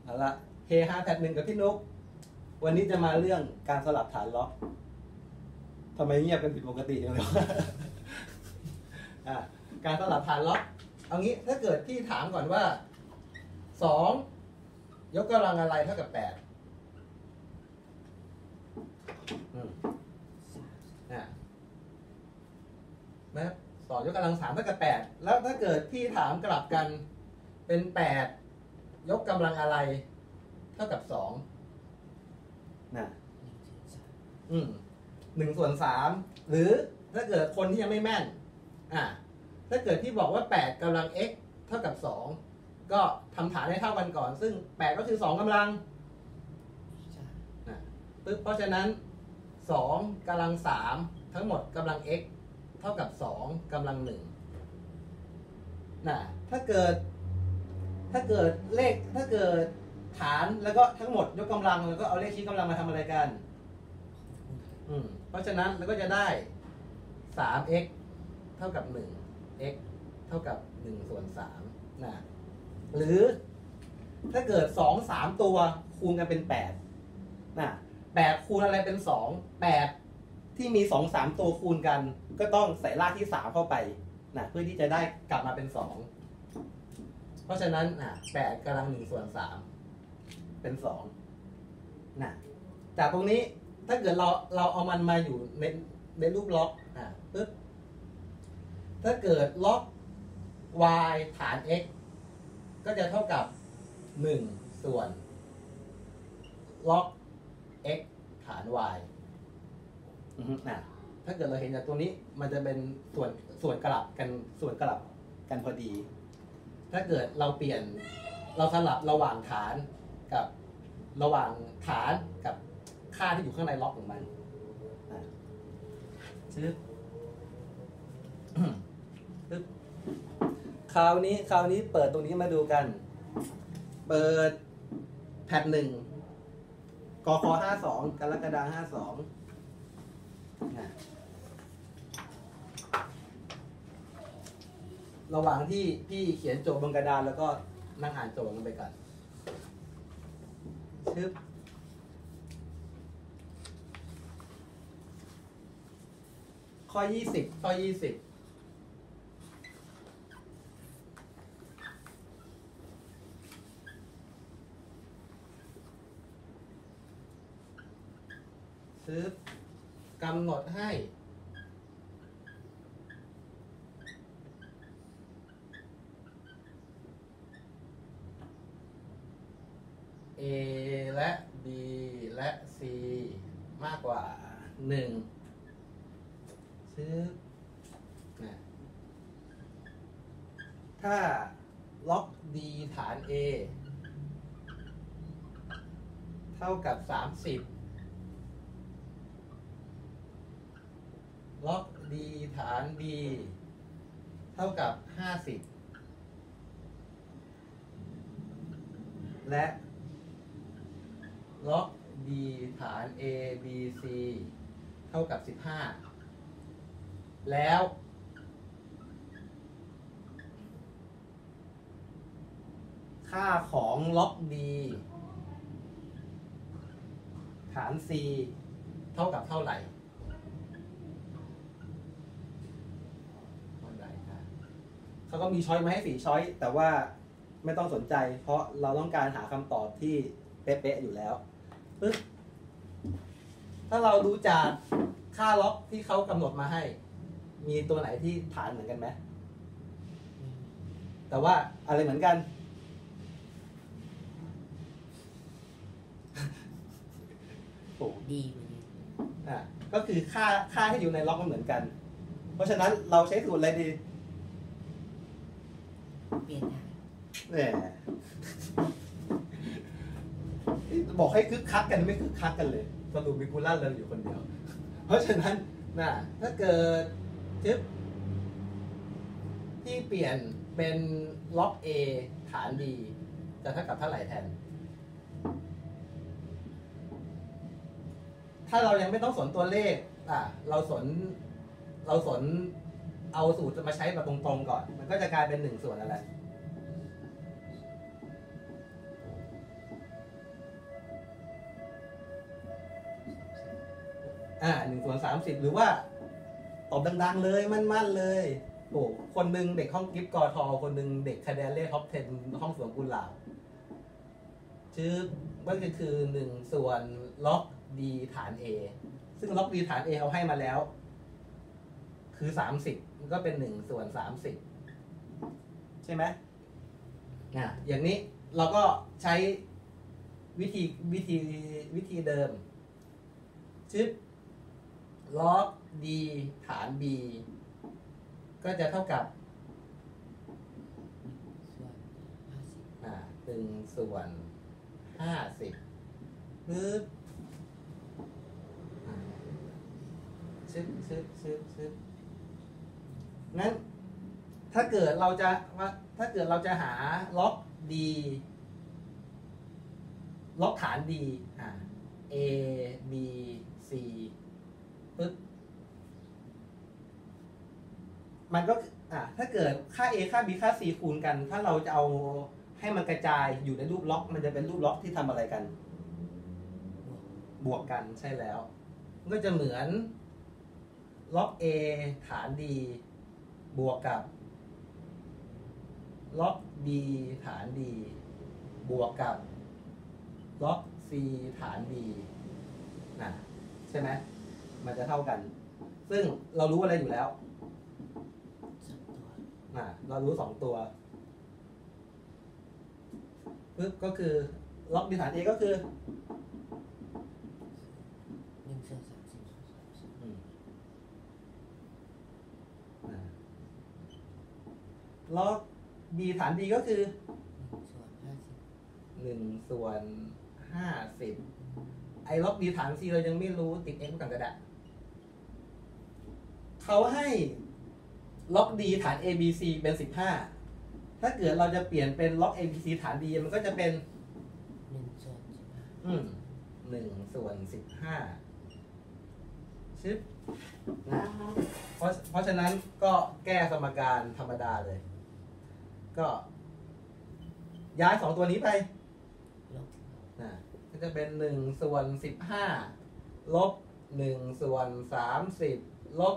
เอาละเฮฮาแพทหนึ่งกับพี่นุ๊กวันนี้จะมาเรื่องการสลับฐานล็อกทำไมเงียบกันผิดปกติอย่างเลยวะ การสลับฐานล็อกเอางี้ถ้าเกิดพี่ถามก่อนว่า2ยกกำลังอะไรเท่ากับ8นะ2ยกกำลัง3เท่ากับ8แล้วถ้าเกิดพี่ถามกลับกันเป็น8ยกกำลังอะไรเท่ากับ2นะ1/3หรือถ้าเกิดคนที่ยังไม่แม่นถ้าเกิดที่บอกว่า8กำลัง x เท่ากับ2ก็ทำฐานให้เท่ากันก่อนซึ่ง8ก็คือ2กำลังปึ๊บเพราะฉะนั้น2กำลัง3ทั้งหมดกำลัง x เท่ากับ2กำลัง1ถ้าเกิดเลขถ้าเกิดฐานแล้วก็ทั้งหมดยกกำลังแล้วก็เอาเลขชี้กำลังมาทำอะไรกันเพราะฉะนั้นเราก็จะได้ 3x เท่ากับ1 x เท่ากับ1/3หรือถ้าเกิด2-3ตัวคูณกันเป็น8คูณอะไรเป็น8ที่มี2-3ตัวคูณกันก็ต้องใส่รากที่3เข้าไปเพื่อที่จะได้กลับมาเป็น2เพราะฉะนั้น8กำลัง1/3เป็น2จากตรงนี้ถ้าเกิดเราเอามันมาอยู่ในรูปล็อกปึ๊บถ้าเกิดล็อก y ฐาน x ก็จะเท่ากับ1ส่วนล็อก x ฐาน y ถ้าเกิดเราเห็นจากตรงนี้มันจะเป็นส่วนกลับกันพอดีถ้าเกิดเราเปลี่ยนเราสลับระหว่างฐานกับระหว่างฐานกับค่าที่อยู่ข้างในล็อกของมันคราวนี้เปิดตรงนี้มาดูกันเปิดแพท1กค52กรกฎาคม52ระหว่างที่พี่เขียนโจทย์บนกระดานแล้วก็นั่งอ่านโจทย์กันไปก่อนข้อ20กำหนดให้A และ B และ C มากกว่า1ถ้าล็อก D ฐาน A เท่ากับ30ล็อก D ฐาน B เท่ากับ50และล็อก D ฐาน A B C เท่ากับ15แล้วค่าของล็อก D ฐาน C เท่ากับเท่าไหร่เขาก็มีช้อยมาให้4ช้อยแต่ว่าไม่ต้องสนใจเพราะเราต้องการหาคำตอบที่เป๊ะๆอยู่แล้วปึ๊บถ้าเราดูจากค่าล็อกที่เขากำหนดมาให้มีตัวไหนที่ฐานเหมือนกันไหมแต่ว่าอะไรเหมือนกันโอ้ดีก็คือค่าที่อยู่ในล็อกมันเหมือนกันเพราะฉะนั้นเราใช้สูตรอะไรดีเปลี่ยนบอกให้คึกคักกันไม่คึกคักกันเลยสรุปมีกูลั่นเลยอยู่คนเดียวเพราะฉะนั้นถ้าเกิดที่เปลี่ยนเป็นล็อก A ฐาน D จะเท่ากับเท่าไหร่แทนถ้าเรายังไม่ต้องสนตัวเลขเราสนเอาสูตรมาใช้แบบตรงๆก่อนมันก็จะกลายเป็น1ส่วนอะไร 1/30หรือว่าตอบดังๆเลยมั่นๆเลยโอ้คนหนึ่งเด็กห้องกิฟต์กอทอคนหนึ่งเด็กคะแนนเล่ท็อป 10ห้องสวนกุหลาบชื่อว่าก็คือ1ส่วนล็อก d ฐาน a ซึ่งล็อก d ฐาน a เขาให้มาแล้วคือ30มันก็เป็น1/30ใช่ไหมอย่างนี้เราก็ใช้วิธีเดิมชื่อล็อก d ฐาน b ก็จะเท่ากับ1/50หรือชึบงั้นถ้าเกิดเราจะหาล็อก d ล็อกฐาน d a b c ปึ๊บมันก็ถ้าเกิดค่า a ค่า b ค่า c คูณกันถ้าเราจะเอาให้มันกระจายอยู่ในรูปล็อกมันจะเป็นรูปล็อกที่ทำอะไรกันบวกกันใช่แล้วมันก็จะเหมือนล็อก a ฐาน d บวกกับล็อก b ฐาน d บวกกับล็อก c ฐาน d ใช่ไหมมันจะเท่ากันซึ่งเรารู้อะไรอยู่แล้วเรารู้2ตัวปึ๊บก็คือล็อก b ฐาน a ก็คือล็อก b ฐาน d ก็คือ1/50ไอ้ล็อก b ฐาน c เรายังไม่รู้ติด x กันก็ได้เขาให้ล็อก d ฐาน a b c เป็น15ถ้าเกิดเราจะเปลี่ยนเป็นล็อก a b c ฐาน d มันก็จะเป็น1/15ชึบเพราะฉะนั้นก็แก้สมการธรรมดาเลยก็ย้าย2ตัวนี้ไปก็จะเป็น1/15ลบ1/30ลบ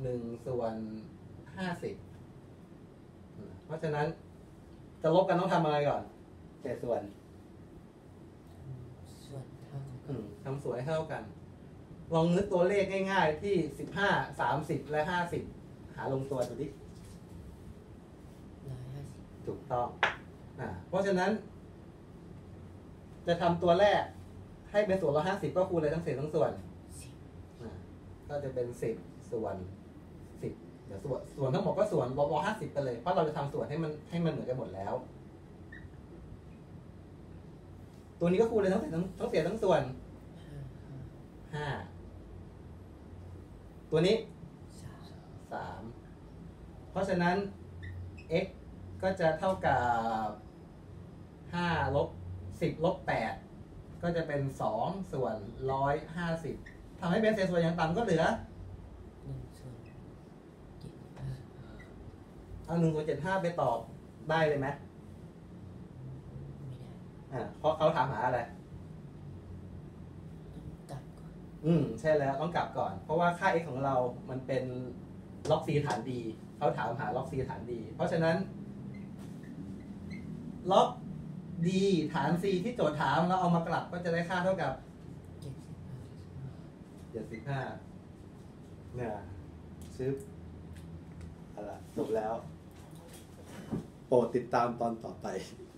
1/50เพราะฉะนั้นจะลบกันต้องทำอะไรก่อนแก่ส่วนทำส่วนให้เท่ากันลองนึกตัวเลขง่ายๆที่15 30และ50หาลงตัวดูดิถูกต้องเพราะฉะนั้นจะทำตัวแรกให้เป็นส่วน150ก็คูณอะไรทั้งเศษทั้งส่วนก็จะเป็น10ส่วน10เดี๋ยวส่วนทั้งหมดก็ส่วนลบ150ไปเลยเพราะเราจะทำส่วนให้มันเหมือนกันหมดแล้วตัวนี้ก็คูณเลยทั้งเศษทั้งส่วน5ตัวนี้3เพราะฉะนั้น x ก็จะเท่ากับ5ลบ10ลบ8ก็จะเป็น2/150ทำให้เป็นเศษส่วนอย่างต่ำก็เหลือเอา1/75ไปตอบได้เลยไหมเพราะเขาถามหาอะไรใช่แล้วต้องกลับก่อนเพราะว่าค่า x ของเรามันเป็นล็อก c ฐาน d เขาถามหาล็อก c ฐาน d เพราะฉะนั้นล็อก d ฐาน c ที่โจทย์ถามเราเอามากลับก็จะได้ค่าเท่ากับ75เนี่ยซื้ออะไรจบแล้วโปรดติดตามตอนต่อไป